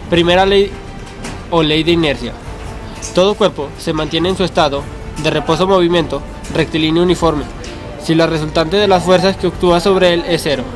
Primera ley o ley de inercia. Todo cuerpo se mantiene en su estado de reposo o movimiento rectilíneo uniforme si la resultante de las fuerzas que actúa sobre él es cero.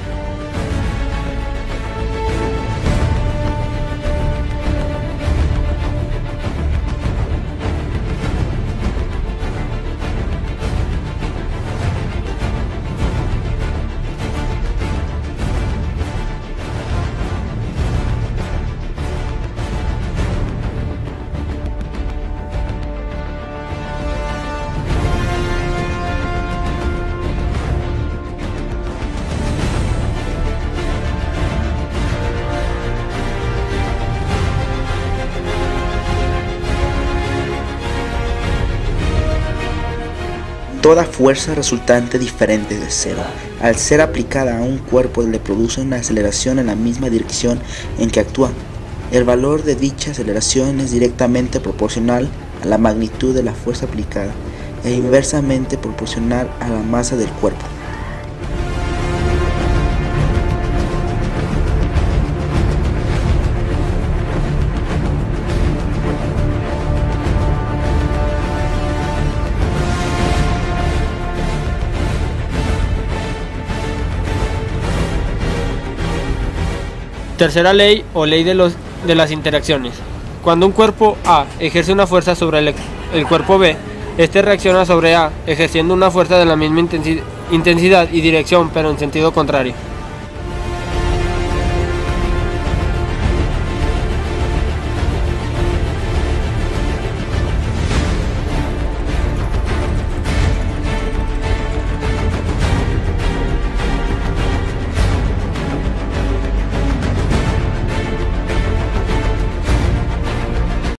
Toda fuerza resultante diferente de cero, al ser aplicada a un cuerpo, le produce una aceleración en la misma dirección en que actúa. El valor de dicha aceleración es directamente proporcional a la magnitud de la fuerza aplicada e inversamente proporcional a la masa del cuerpo. Tercera ley o ley de las interacciones. Cuando un cuerpo A ejerce una fuerza sobre el cuerpo B, este reacciona sobre A, ejerciendo una fuerza de la misma intensidad y dirección, pero en sentido contrario.